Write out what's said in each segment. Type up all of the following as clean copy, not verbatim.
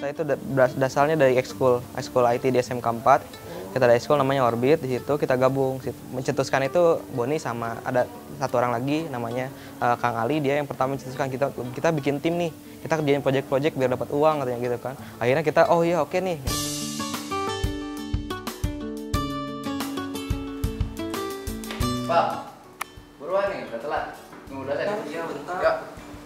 Kita itu dasarnya dari ekskul IT di SMK 4. Kita ada ekskul namanya Orbit, di situ kita gabung. Mencetuskan itu Boni sama ada satu orang lagi namanya Kang Ali, dia yang pertama mencetuskan kita bikin tim nih. Kita kerjain project-project biar dapat uang katanya gitu kan. Akhirnya kita oh iya oke nih. Pak, buruan nih, udah telat. Nunggu udah tadi. Iya bentar. Yuk.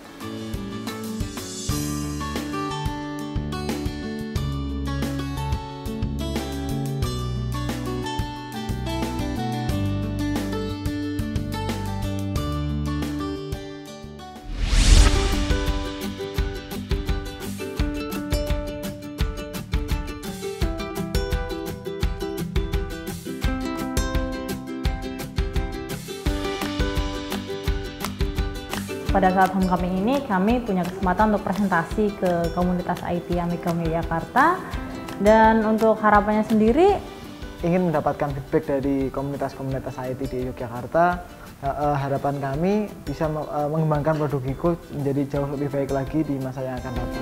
Pada saat homecoming ini kami punya kesempatan untuk presentasi ke komunitas IT Amikom Yogyakarta, dan untuk harapannya sendiri ingin mendapatkan feedback dari komunitas-komunitas IT di Yogyakarta. Harapan kami bisa mengembangkan produk Gigo menjadi jauh lebih baik lagi di masa yang akan datang.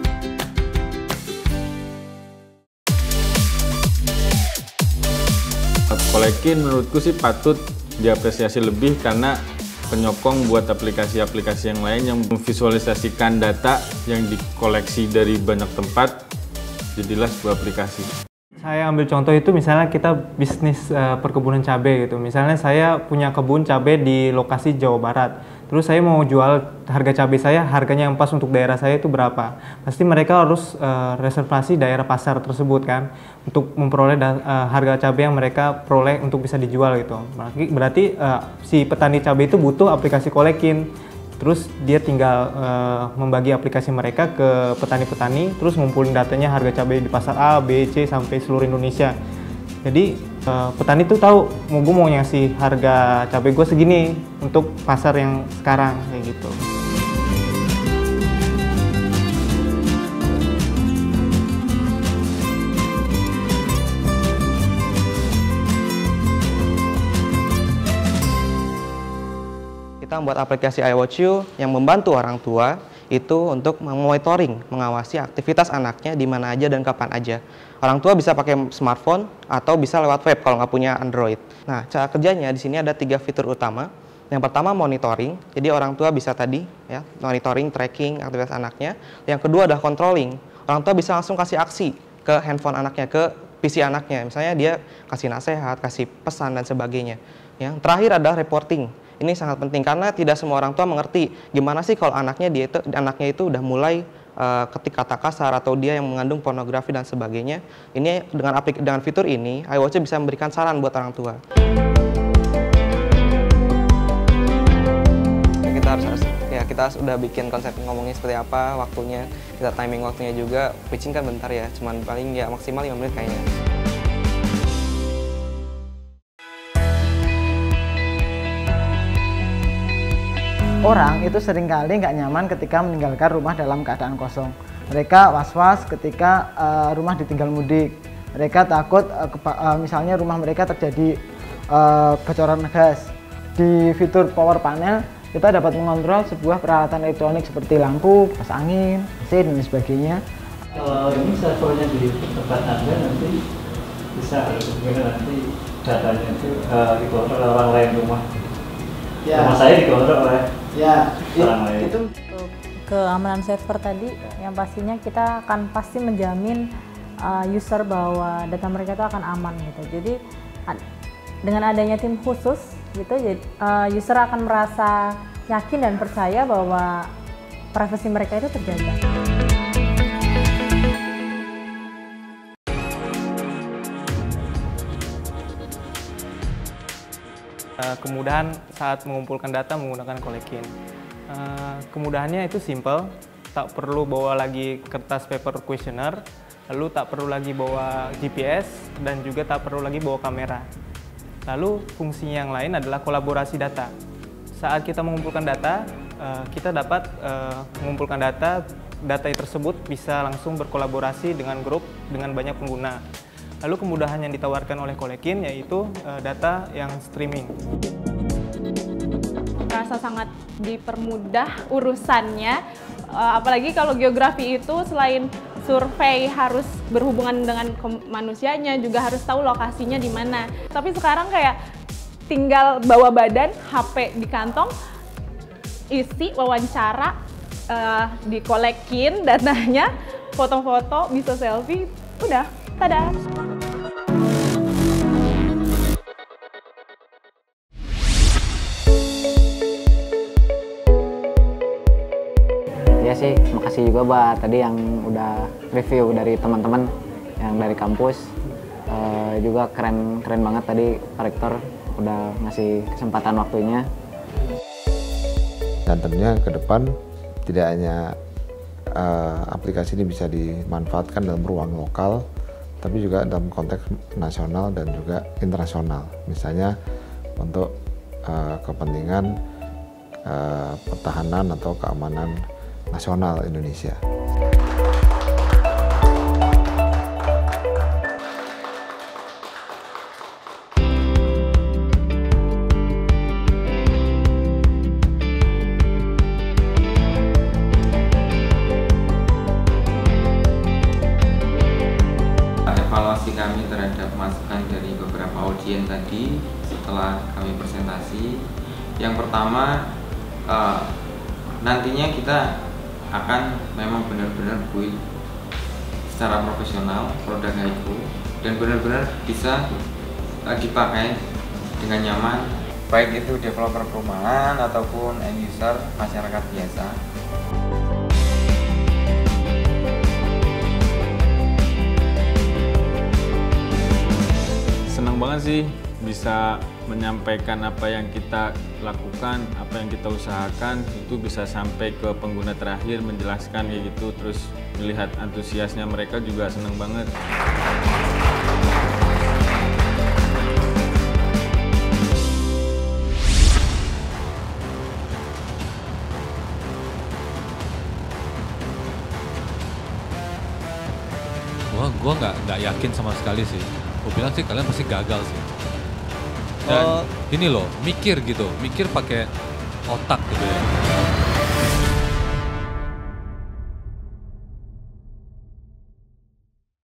Kolekin menurutku sih patut diapresiasi lebih karena penyokong buat aplikasi-aplikasi yang lain yang memvisualisasikan data yang dikoleksi dari banyak tempat, jadilah sebuah aplikasi. Saya ambil contoh itu misalnya kita bisnis perkebunan cabai gitu. Misalnya saya punya kebun cabai di lokasi Jawa Barat. Terus saya mau jual harga cabai saya, harganya yang pas untuk daerah saya itu berapa. Pasti mereka harus reservasi daerah pasar tersebut kan, untuk memperoleh harga cabai yang mereka peroleh untuk bisa dijual gitu. Berarti si petani cabai itu butuh aplikasi Kolekin. Terus dia tinggal membagi aplikasi mereka ke petani-petani, terus ngumpulin datanya harga cabai di pasar A, B, C sampai seluruh Indonesia. Jadi petani tuh tahu gue mau ngasih harga cabai gue segini untuk pasar yang sekarang kayak gitu. Kita membuat aplikasi iWatch yang membantu orang tua itu untuk memonitoring, mengawasi aktivitas anaknya di mana aja dan kapan aja. Orang tua bisa pakai smartphone atau bisa lewat web kalau nggak punya Android. Nah, cara kerjanya di sini ada 3 fitur utama. Yang pertama monitoring, jadi orang tua bisa tadi ya monitoring, tracking aktivitas anaknya. Yang kedua adalah controlling, orang tua bisa langsung kasih aksi ke handphone anaknya, ke PC anaknya. Misalnya dia kasih nasihat, kasih pesan dan sebagainya. Yang terakhir adalah reporting. Ini sangat penting karena tidak semua orang tua mengerti gimana sih kalau anaknya itu udah mulai ketik kata kasar atau dia yang mengandung pornografi dan sebagainya. Ini dengan fitur ini iWatch bisa memberikan saran buat orang tua. Kita sudah bikin konsep ngomongnya seperti apa, waktunya, kita timing waktunya juga. Pitching kan bentar ya, cuman paling ya maksimal 5 menit kayaknya. Orang itu seringkali nggak nyaman ketika meninggalkan rumah dalam keadaan kosong. Mereka was-was ketika rumah ditinggal mudik. Mereka takut misalnya rumah mereka terjadi bocoran gas. Di fitur Power Panel, kita dapat mengontrol sebuah peralatan elektronik seperti lampu, kipas angin, AC, dan sebagainya. Kalau ini servernya di tempat Anda nanti bisa nanti datanya itu dikontrol oleh orang lain rumah. Ya. Rumah saya dikontrol oleh orang lain. Itu untuk keamanan server tadi, yang pastinya kita akan pasti menjamin user bahwa data mereka itu akan aman gitu. Jadi dengan adanya tim khusus gitu, user akan merasa yakin dan percaya bahwa privasi mereka itu terjaga. Kemudahan saat mengumpulkan data menggunakan Kolekin. Kemudahannya itu simple, tak perlu bawa lagi kertas paper questionnaire, lalu tak perlu lagi bawa GPS, dan juga tak perlu lagi bawa kamera. Lalu fungsinya yang lain adalah kolaborasi data. Saat kita mengumpulkan data, kita dapat mengumpulkan data tersebut bisa langsung berkolaborasi dengan grup dengan banyak pengguna. Lalu kemudahan yang ditawarkan oleh Kolekin yaitu data yang streaming. Merasa sangat dipermudah urusannya, apalagi kalau geografi itu selain survei, harus berhubungan dengan manusianya, juga harus tahu lokasinya di mana. Tapi sekarang kayak tinggal bawa badan, HP di kantong, isi wawancara, dikolekin datanya, foto-foto, bisa selfie, udah, tada! Ya sih, makasih juga buat tadi yang udah review dari teman-teman yang dari kampus. Juga keren banget tadi Pak Rektor udah ngasih kesempatan waktunya. Dan tentunya ke depan tidak hanya aplikasi ini bisa dimanfaatkan dalam ruang lokal, tapi juga dalam konteks nasional dan juga internasional. Misalnya untuk kepentingan pertahanan atau keamanan nasional Indonesia. Evaluasi kami terhadap masukan dari beberapa audien tadi setelah kami presentasi, yang pertama nantinya kita akan memang benar-benar build secara profesional produk HiQ dan benar-benar bisa dipakai dengan nyaman, baik itu developer perumahan ataupun end user masyarakat biasa. Senang banget sih bisa menyampaikan apa yang kita lakukan, apa yang kita usahakan, itu bisa sampai ke pengguna terakhir, menjelaskan kayak gitu, terus melihat antusiasnya mereka juga senang banget. Gua nggak yakin sama sekali sih. Gue bilang sih kalian pasti gagal sih. Dan ini loh, mikir pakai otak gitu ya.